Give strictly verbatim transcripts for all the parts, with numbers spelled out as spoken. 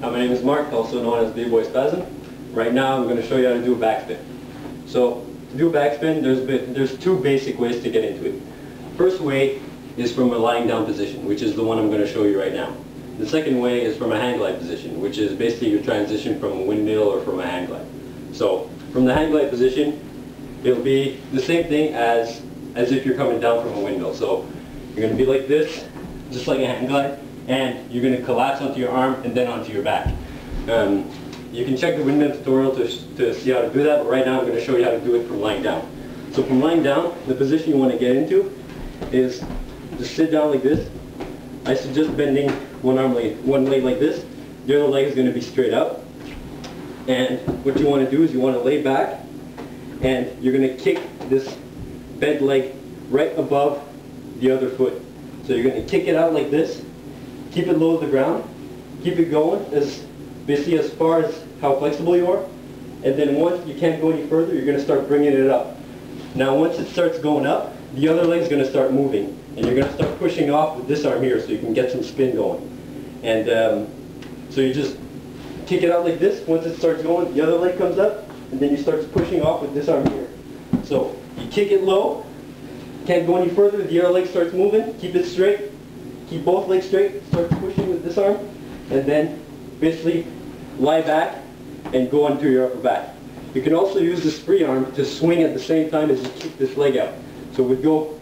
Uh, my name is Mark, also known as B-boys Spasm. Right now I'm going to show you how to do a backspin. So to do a backspin, there's, there's two basic ways to get into it. First way is from a lying down position, which is the one I'm going to show you right now. The second way is from a hang glide position, which is basically your transition from a windmill or from a hang glide. So from the hang glide position, it'll be the same thing as, as if you're coming down from a windmill. So you're going to be like this, just like a hang glide, and you're going to collapse onto your arm and then onto your back. Um, you can check the windmill tutorial to, to see how to do that, but right now I'm going to show you how to do it from lying down. So from lying down, the position you want to get into is just sit down like this. I suggest bending one arm like, one leg like this. The other leg is going to be straight out. And what you want to do is you want to lay back and you're going to kick this bent leg right above the other foot. So you're going to kick it out like this, keep it low to the ground, keep it going as basically as far as how flexible you are, and then once you can't go any further, you're going to start bringing it up. Now once it starts going up, the other leg's going to start moving, and you're going to start pushing off with this arm here so you can get some spin going. And um, so you just kick it out like this. Once it starts going, the other leg comes up, and then you start pushing off with this arm here. So you kick it low, can't go any further, the other leg starts moving, keep it straight, keep both legs straight, start pushing with this arm, and then basically lie back and go onto your upper back. You can also use this free arm to swing at the same time as you kick this leg out. So we go,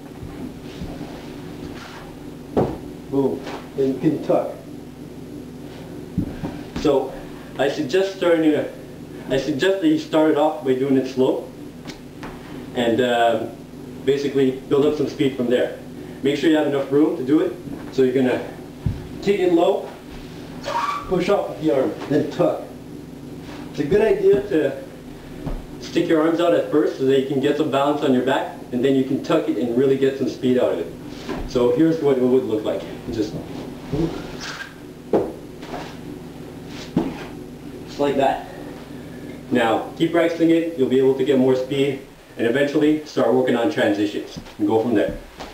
boom, and you can tuck. So I suggest starting to, I suggest that you start it off by doing it slow, and um, basically build up some speed from there. Make sure you have enough room to do it. So you're going to kick it low, push off with the arm, then tuck. It's a good idea to stick your arms out at first so that you can get some balance on your back, and then you can tuck it and really get some speed out of it. So here's what it would look like. Just, just like that. Now keep practicing it, you'll be able to get more speed, and eventually start working on transitions and go from there.